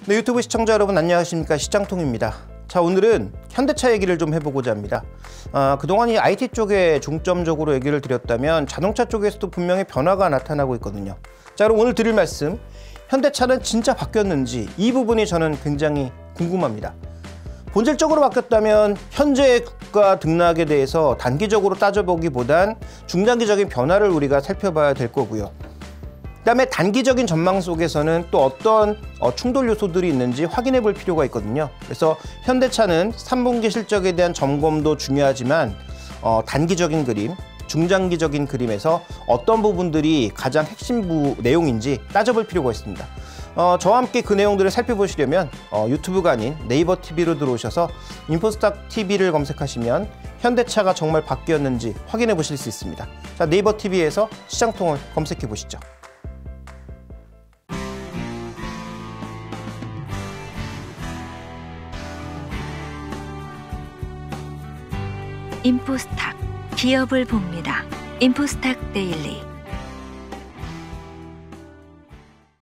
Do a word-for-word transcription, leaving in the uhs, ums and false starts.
네, 유튜브 시청자 여러분 안녕하십니까, 시장통입니다. 자, 오늘은 현대차 얘기를 좀 해보고자 합니다. 아, 그동안 이 아이티 쪽에 중점적으로 얘기를 드렸다면 자동차 쪽에서도 분명히 변화가 나타나고 있거든요. 자, 그럼 오늘 드릴 말씀, 현대차는 진짜 바뀌었는지 이 부분이 저는 굉장히 궁금합니다. 본질적으로 바뀌었다면 현재 국가 등락에 대해서 단기적으로 따져보기보단 중장기적인 변화를 우리가 살펴봐야 될 거고요. 그다음에 단기적인 전망 속에서는 또 어떤 어, 충돌 요소들이 있는지 확인해 볼 필요가 있거든요. 그래서 현대차는 삼 분기 실적에 대한 점검도 중요하지만 어, 단기적인 그림, 중장기적인 그림에서 어떤 부분들이 가장 핵심 부 내용인지 따져볼 필요가 있습니다. 어, 저와 함께 그 내용들을 살펴보시려면 어, 유튜브가 아닌 네이버 티비로 들어오셔서 인포스탁 티비를 검색하시면 현대차가 정말 바뀌었는지 확인해 보실 수 있습니다. 자, 네이버 티비에서 시장통을 검색해 보시죠. 인포스탁, 기업을 봅니다. 인포스탁 데일리.